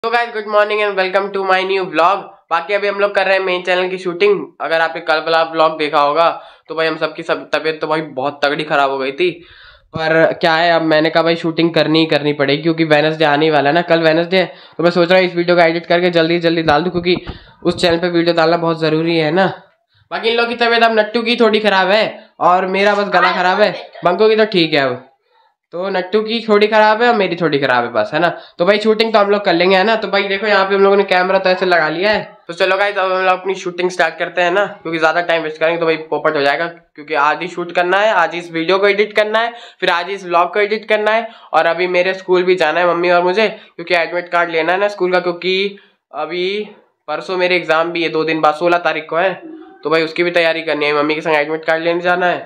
तो guys good morning and welcome to my new vlog. बाकी अभी हम लोग कर रहे हैं मेन चैनल की शूटिंग। अगर आपने कल वाला व्लॉग देखा होगा तो भाई हम सबकी तबीयत तो भाई बहुत तगड़ी खराब हो गई थी। पर क्या है, अब मैंने कहा भाई शूटिंग करनी पड़ेगी क्योंकि वेडनेसडे आने वाला है ना, कल वेडनेसडे है। तो मैं सोच रहा हूँ इस वीडियो को एडिट करके जल्दी डाल दूँ क्योंकि उस चैनल पे वीडियो डालना बहुत जरूरी है ना। बाकी इन लोगों की तबीयत अब नट्टू की थोड़ी खराब है और मेरा बस गला खराब है। बंको की तो ठीक है, अब तो नट्टू की थोड़ी खराब है और मेरी थोड़ी खराब है बस, है ना। तो भाई शूटिंग तो हम लोग कर लेंगे, है ना। तो भाई देखो यहाँ पे हम लोगों ने कैमरा तो ऐसे लगा लिया है। तो चलो गाइस अब हम लोग अपनी शूटिंग स्टार्ट करते हैं ना, क्योंकि ज्यादा टाइम वेस्ट करेंगे तो भाई पोपट हो जाएगा। क्योंकि आज ही शूट करना है, आज ही इस वीडियो को एडिट करना है, फिर आज ही इस व्लॉग को एडिट करना है। और अभी मेरे स्कूल भी जाना है मम्मी और मुझे, क्योंकि एडमिट कार्ड लेना है ना स्कूल का। क्योंकि अभी परसों मेरे एग्जाम भी है, 2 दिन बाद 16 तारीख को है। तो भाई उसकी भी तैयारी करनी है, मम्मी के संग एडमिट कार्ड लेने जाना है।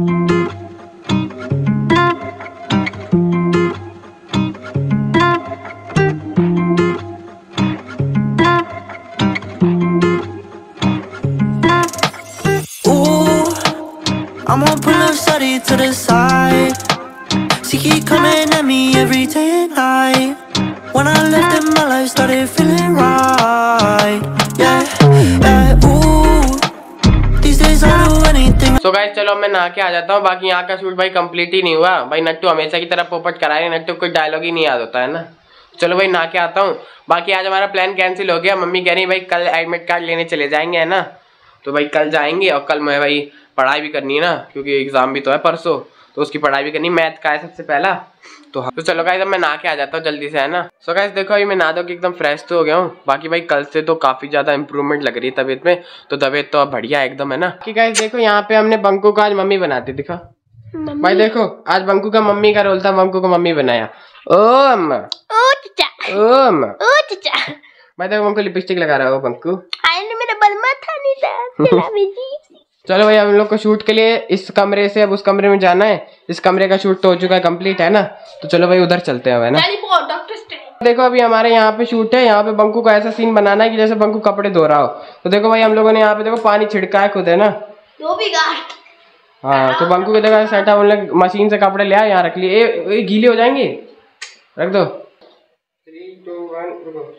I'm gonna pull up study to the side. She keep coming at me every day and night. When I left her, my life started feeling right. Yeah, ooh. These days I'll do anything. So guys चलो मैं नहा के आ जाता हूँ। बाकी यहाँ का shoot भाई कंप्लीट ही नहीं हुआ भाई। नट्टू हमेशा की तरह पोपट करा रहे, नट्टू कोई डायलॉग ही नहीं याद होता है ना। चलो भाई नहा के आता हूँ। बाकी आज हमारा प्लान कैंसिल हो गया। मम्मी कह रही भाई कल एडमिट कार्ड लेने चले जाएंगे, है ना। तो भाई कल जाएंगे और कल मैं भाई पढ़ाई भी करनी है ना, क्योंकि एग्जाम भी तो है परसों, तो उसकी पढ़ाई भी करनी। मैथ का है सबसे पहला। तो चलो गाइस अब मैं नहा के आ जाता हूँ जल्दी से, है ना। सो गाइस देखो अभी मैं नहा धो के एकदम फ्रेश तो हो गया हूँ। बाकी भाई कल से तो काफी ज्यादा इंप्रूवमेंट लग रही है तबीयत में, तो तबीयत तो अब बढ़िया एकदम, है ना। कि गाइस देखो यहाँ पे हमने बंकू का आज मम्मी बनाती, दिखा भाई। देखो आज बंकू का मम्मी का रोल था, बंकू को मम्मी बनाया। ओम ओम भाई देखो बंकू लिपस्टिक लगा रहा है बंकू। मेरा बलमा था नहीं था। चलो भाई हम लोग को शूट के लिए इस कमरे से अब उस कमरे में जाना है। इस कमरे का शूट तो हो चुका है, कंप्लीट है ना। तो चलो भाई उधर चलते हैं, है ना। देखो अभी हमारे यहाँ पे शूट है। यहाँ पे बंकू का ऐसा सीन बनाना है कि जैसे बंकू कपड़े धो रहा हो। तो देखो भाई हम लोगों ने यहाँ पे देखो पानी छिड़का है खुद, है ना। हाँ तो बंकू के देखो सेट हम लोग मशीन से कपड़े ले आए, यहाँ रख लिए। ये गीले हो जाएंगे, रख दो। 3 2 1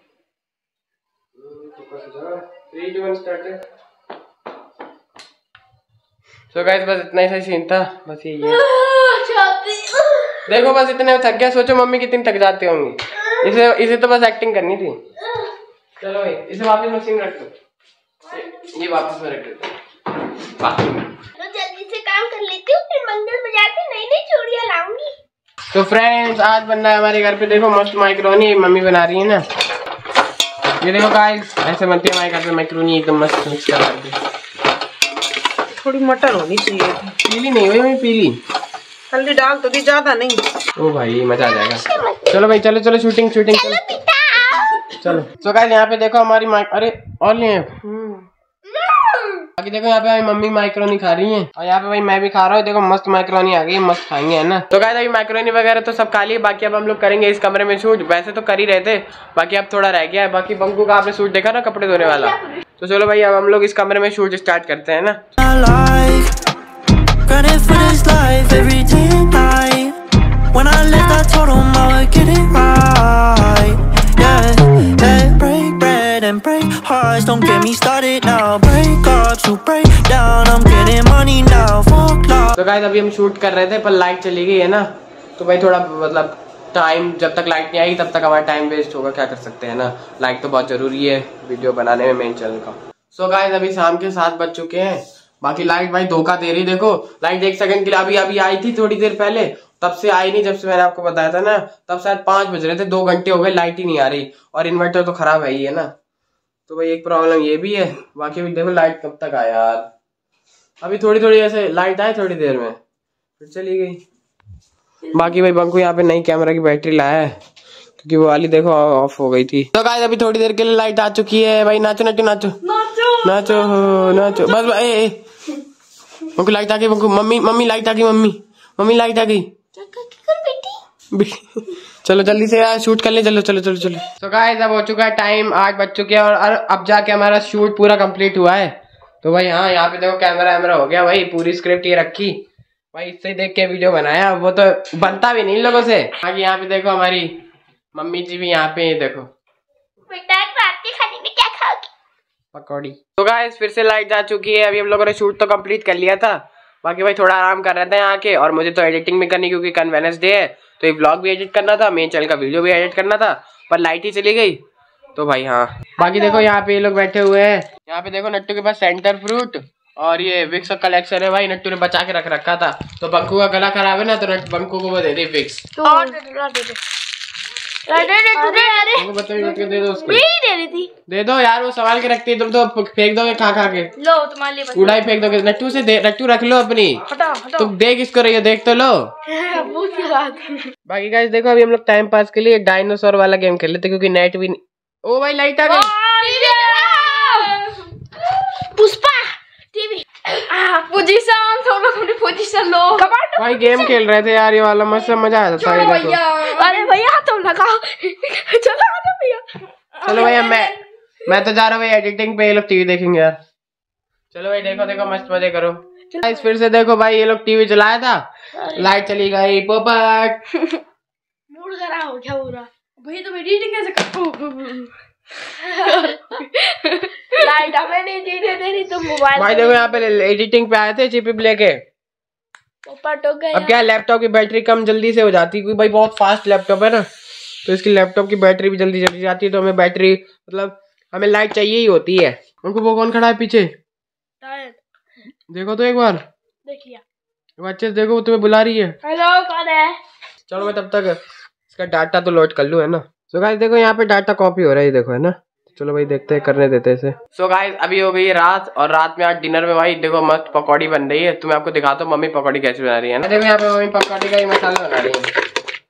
3 2 1 स्टार्ट। तो गाइस बस इतना ही सही सीन था, बस ये देखो बस इतने थक गया। सोचो मम्मी कितनी थक जाती होंगी। इसे तो बस एक्टिंग करनी थी। चलो भाई इसे वापस मशीन रख दो, ये वापस में रख देते तो जल्दी से काम कर लेती हूँ, फिर मंगल बाजार से नई चूड़ियां लाऊंगी। तो फ्रेंड्स आज बनना है हमारे घर पे देखो मस्त मैक्रोनी, मम्मी बना रही है ना। ये देखो गाइस ऐसे बनती है हमारे घर पे मैक्रोनी, एकदम मस्त मिक्स कर। थोड़ी मटर होनी चाहिए, पीली नहीं हुई, पीली हल्दी डाल तो दी, ज्यादा नहीं। ओ भाई मजा आ जाएगा। चलो भाई चलो शूटिंग चलो। तो गाइस यहाँ पे देखो हमारी अरे और लिए बाकी देखो यहाँ पे हमारी मम्मी मैक्रोनी खा रही है और यहाँ पे भाई मैं भी खा रहा हूँ। देखो मस्त मैक्रोनी आ गई, मस्त खाएंगे, है ना। तो गाइस अभी मैक्रोनी वगैरह तो सब खा लिए। बाकी अब हम लोग करेंगे इस कमरे में शूट। वैसे तो कर ही रहे थे, बाकी अब थोड़ा रह गया है। बाकी बंकू का आपने शूट देखा ना, कपड़े धोने वाला। तो चलो भाई अब हम लोग इस कमरे में शूट स्टार्ट करते हैं ना। Don't get me started now. Break up to break down. I'm getting money now. Fuck love. तो गाइस अभी हम शूट कर रहे थे पर लाइट चली गई, है ना। तो भाई थोड़ा मतलब टाइम, जब तक लाइट नहीं आएगी तब तक हमारा टाइम वेस्ट होगा, क्या कर सकते हैं ना। लाइट तो बहुत जरूरी है वीडियो बनाने में मेन चैनल का। सो गाइस अभी शाम के 7 बज चुके हैं। बाकी लाइट भाई धोखा दे रही। देखो लाइट 1 सेकंड के लिए अभी आई थी थोड़ी देर पहले, तब से आई नहीं। जब से मैंने आपको बताया था ना तब शायद 5 बज रहे थे, 2 घंटे हो गए लाइट ही नहीं आ रही। और इन्वर्टर तो खराब है ही, है ना। तो भाई एक प्रॉब्लम ये भी है। बाकी भी देखो लाइट कब तक आया यार। अभी थोड़ी ऐसे लाइट आए थोड़ी देर में, फिर चली गई। बाकी भाई बंकू यहाँ पे नई कैमरा की बैटरी लाया है क्योंकि वो वाली देखो ऑफ हो गई थी। तो गाइस अभी थोड़ी देर के लिए लाइट आ चुकी है। भाई नाचो नाचो नाचो नाचो नाचो बस। बंकू लाइट आ गई, बंकू मम्मी लाइट आ गई, मम्मी लाइट आ गई। चलो जल्दी से यार शूट कर ले, चलो। तो गाइस अब हो चुका है टाइम, 8 बज चुके हैं और अब जाके हमारा शूट पूरा कंप्लीट हुआ है। तो भाई हाँ यहाँ पे देखो कैमरा हो गया भाई, पूरी स्क्रिप्ट ये रखी भाई, इससे देख के वीडियो बनाया। वो तो बनता भी नहीं इन लोगों से। आगे यहाँ पे देखो हमारी मम्मी जी भी यहाँ पे, देखो पकौड़ी। तो गाइस फिर से लाइट जा चुकी है। अभी हम लोगों ने शूट तो कंप्लीट कर लिया था, बाकी भाई थोड़ा आराम कर रहे थे यहाँ के, और मुझे तो एडिटिंग भी करनी क्योंकि कल वेडनेसडे है, तो ये व्लॉग भी एडिट करना था, मेन चैनल का वीडियो भी एडिट करना था, पर लाइट ही चली गई। तो भाई हाँ, बाकी देखो यहाँ पे ये लोग बैठे हुए हैं। यहाँ पे देखो नट्टू के पास सेंटर फ्रूट और ये विक्स का कलेक्शन है भाई, नट्टू ने बचा के रख रखा था। तो बंकू का गला खराब है ना, तो बंकू को वो दे दे विक्स। दे दो उसको, दे दो यार, वो संभाल के रखती है, तुम तो फेंक दोगे खा खा के। लो तुम्हारे लिए कूड़ा ही फेंक दोगे। नट्टू से दे, नट्टू रख लो अपनी। तुम देख किसको रही हो, देख तो लो। बाकी गाइस देखो अभी हम लोग टाइम पास के लिए डायनासोर वाला गेम खेल लेते क्योंकि नेट भी ओ भाई लाइट आ गई। पुष्पा टीवी पोजीशन, सब लोग अपनी पोजीशन लो। भाई गेम खेल रहे थे यार, ये वाला मस्त मजा आया था। अरे भैया तुम लगाओ, चलो भैया। चलो भैया मैं तो जा रहा हूँ भाई एडिटिंग पे, ये लोग टीवी देखेंगे यार। चलो भाई देखो देखो मस्त मजे करो। गाइस फिर से देखो भाई, ये लोग टीवी चलाया था, लाइट चली गई। पोपट मूड खराब हो गया पूरा भैया, तुम एडिटिंग कैसे करते लाइट हमें नहीं जीने दे रही, तुम मोबाइल। भाई देखो यहाँ पे एडिटिंग पे आए थे चिप लेके। पोपट हो गया। अब क्या लैपटॉप की बैटरी कम जल्दी से हो जाती है क्योंकि भाई बहुत फास्ट लैपटॉप है ना, तो इसकी लैपटॉप की बैटरी भी जल्दी चली जाती है, तो हमें बैटरी मतलब हमें लाइट चाहिए ही होती है। उनको वो कौन खड़ा है पीछे, देखो तो एक बार देखिए, अच्छे से देखो, वो तुम्हें बुला रही है। हेलो कौन है? चलो मैं तब तक इसका डाटा तो लोड कर लूँ, है ना। सो गाइस देखो यहाँ पे डाटा कॉपी हो रहा है, देखो है ना। चलो भाई देखते हैं, करने देते हैं इसे। सो गाइस अभी हो गई रात, और रात में आज डिनर में भाई देखो मस्त पकौड़ी बन रही है। तो मैं आपको दिखाता हूँ मम्मी पकौड़ी कैसे बना रही है ना। देखो यहाँ पे मम्मी पकौड़ी का ही मसाला बना रही है,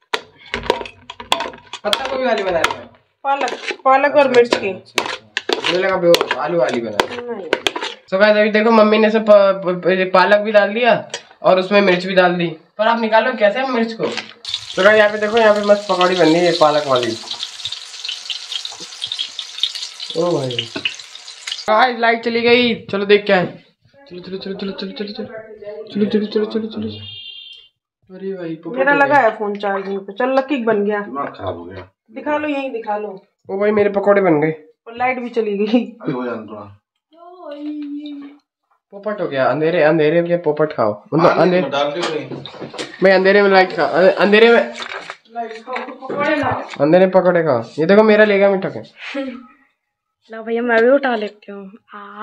पत्ता गोभी वाली बना रही है, पालक और मिर्च की, आलू वाली बना रही है। सो गाइस अभी देखो मम्मी ने सब पालक भी डाल दिया और उसमें मिर्च भी डाल दी, पर आप निकालो कैसे हम मिर्च को। तो गाइस यहाँ पे देखो, यहाँ पे मस्त पकौड़ी बन रही है पालक वाली। ओ भाई गाइस लाइट चली गई, चलो देख क्या है। चलो चलो चलो चलो चलो चलो चलो चलो चलो चलो चलो चलो। अरे भाई मेरा लगा है फोन चार्जिंग पे। चल लकी बन गया, खराब हो गया। दिखा लो, यही दिखा लो। ओ भाई मेरे पकौड़े बन गए और लाइट भी चली गई। पोपट हो गया, अंधेरे अंधेरे में पोपट खाओ, मतलब अंधेरे मैं अंधेरे में लाइट खा, अंधेरे में पकौड़े खाओ। ये देखो मेरा लेगा मीठा के। लो भैया मैं भी उठा लेती हूँ।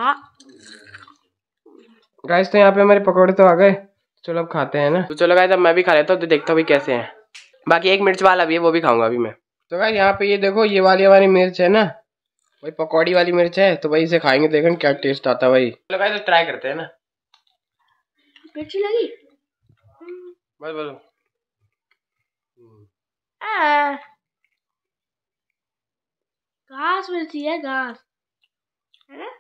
गाइस तो यहाँ पे हमारे पकौड़े तो आ गए, चलो अब खाते हैं ना। तो चलो गाइस अब मैं भी खा लेता हूँ, तो देखता हूँ कैसे हैं। बाकी एक मिर्च वाला भी है, वो भी खाऊंगा अभी मैं। तो गाइस यहाँ पे ये देखो, ये वाली हमारी मिर्च है ना भाई, पकौड़ी वाली मिर्च है, तो भाई इसे खाएंगे, देखेंगे क्या टेस्ट आता है भाई। चलो गाइस तो ट्राई करते हैं ना। मिर्ची लगी बस बोलो। घास मिलती है, घास है ना।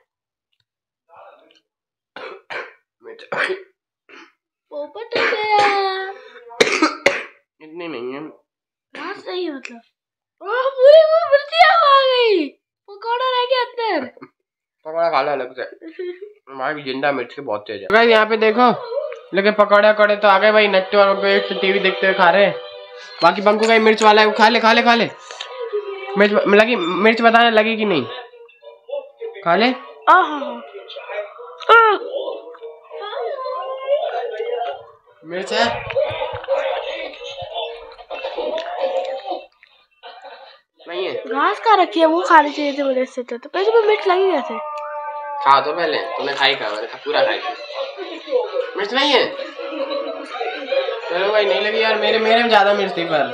पोपट हो गया, इतनी नहीं है, घास नहीं है मतलब। पूरी वो मिर्चियाँ आ गई, पकौड़ा रह गया अंदर। पकौड़ा खा लो अलग से, हमारी जिंदा मिर्च के बहुत तेज है। गाइस यहाँ पे देखो, लेकिन पकौड़े वकौड़े तो आ गए भाई। नट्टू और टीवी देखते हुए खा रहे हैं। बाकी बंकू का मिर्च वाला है, वो खा ले खा ले खा ले। मिर्च लगी, मिर्च बताने लगी कि नहीं, खा ले। मिर्च है, नहीं है, घास का रखी है, वो खानी चाहिए थी मेरे से। तो पैसे में मिर्च लगी कैसे? खा तो पहले, तुमने खाई खा, मैंने पूरा खाई थी। मिर्च नहीं है, चलो भाई नहीं लगी यार, मेरे में ज्यादा मिर्च थी। पर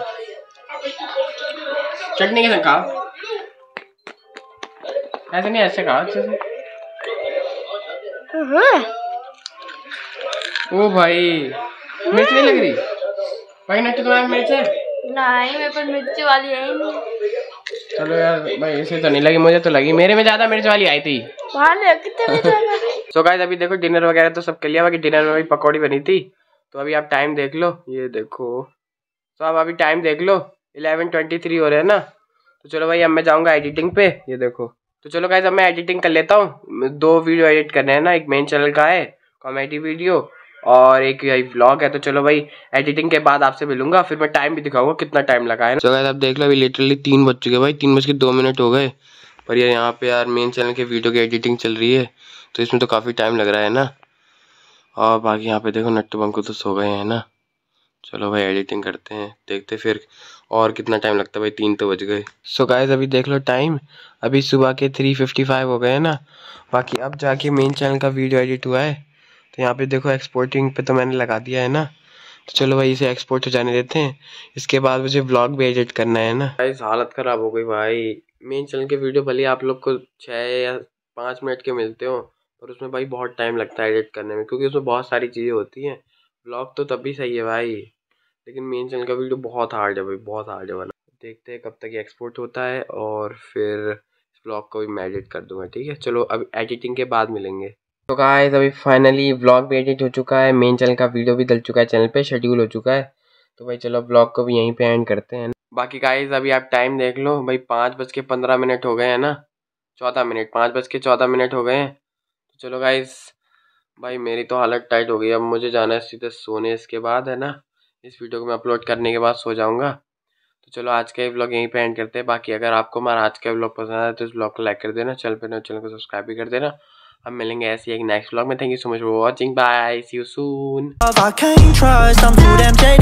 चटनी के साथ खाओ, ऐसे नहीं, ऐसे खाओ अच्छे से। ओ भाई मिर्च नहीं लग रही भाई। नट्टू तुम्हारे मिर्च है? नहीं मेरे पर मिर्च वाली है ही नहीं। चलो यार भाई, इसे तो नहीं लगी, मुझे तो लगी, मेरे में ज्यादा मिर्च वाली आई थी। सो गाइस अभी देखो डिनर वगैरह तो सब कर लिया, बाकी डिनर में भी पकौड़ी बनी थी। तो अभी आप टाइम देख लो, ये देखो। तो अब अभी टाइम देख लो, 11:23 हो रहे हैं ना। तो चलो भाई अब मैं जाऊंगा एडिटिंग पे, ये देखो। तो चलो गाइस अब मैं एडिटिंग कर लेता हूँ। 2 वीडियो एडिट करने हैं ना, एक मेन चैनल का है कॉमेडी वीडियो और एक यही व्लॉग है। तो चलो भाई एडिटिंग के बाद आपसे मिलूंगा, फिर मैं टाइम भी दिखाऊंगा कितना टाइम लगा है। चलो गाइस अब देख लो, अभी लिटरली 3 बज चुके भाई, 3:02 हो गए। पर यार यहाँ पे यार मेन चैनल के वीडियो की एडिटिंग चल रही है, तो इसमें तो काफ़ी टाइम लग रहा है ना। और बाकी यहाँ पे देखो नट्टू बंकू तो सो गए हैं ना। चलो भाई एडिटिंग करते हैं, देखते फिर और कितना टाइम लगता है भाई। 3 तो बज गए। सो गाइस अभी देख लो टाइम, अभी सुबह के 3:55 हो गए हैं ना। बाकी अब जाके मेन चैनल का वीडियो एडिट हुआ है, तो यहाँ पे देखो एक्सपोर्टिंग पे तो मैंने लगा दिया है ना। तो चलो भाई इसे एक्सपोर्ट हो जाने देते हैं, इसके बाद मुझे व्लॉग भी एडिट करना है ना। गाइस हालत ख़राब हो गई भाई। मेन चैनल के वीडियो भले आप लोग को 6 या 5 मिनट के मिलते हो, और उसमें भाई बहुत टाइम लगता है एडिट करने में, क्योंकि उसमें बहुत सारी चीज़ें होती हैं। व्लॉग तो तब भी सही है भाई, लेकिन मेन चैनल का वीडियो बहुत हार्ड है भाई, बहुत हार्ड है बना। देखते हैं कब तक ये एक्सपोर्ट होता है, और फिर इस व्लॉग को भी मैं एडिट कर दूंगा। ठीक है चलो अब एडिटिंग के बाद मिलेंगे। तो गाइस अभी फाइनली व्लॉग भी एडिट हो चुका है, मेन चैनल का वीडियो भी डल चुका है, चैनल पे शेड्यूल हो चुका है। तो भाई चलो व्लॉग को भी यहीं पे एंड करते हैं। बाकी गाइस अभी आप टाइम देख लो भाई, 5:15 हो गए हैं ना, 14 मिनट, 5:14 हो गए हैं। तो चलो गाइस भाई मेरी तो हालत टाइट हो गई, अब मुझे जाना है सीधे सोने। इसके बाद है ना, इस वीडियो को मैं अपलोड करने के बाद सो जाऊंगा। तो चलो आज का ये व्लॉग यहीं पे एंड करते हैं। बाकी अगर आपको हमारा आज का व्लॉग पसंद आया तो इस व्लॉग को लाइक कर देना, चैनल को सब्सक्राइब भी कर देना। हम मिलेंगे ऐसे एक नेक्स्ट व्लॉग में। Thank you so much for watching, bye, see you soon. I can't trust, I'm too damn jaded.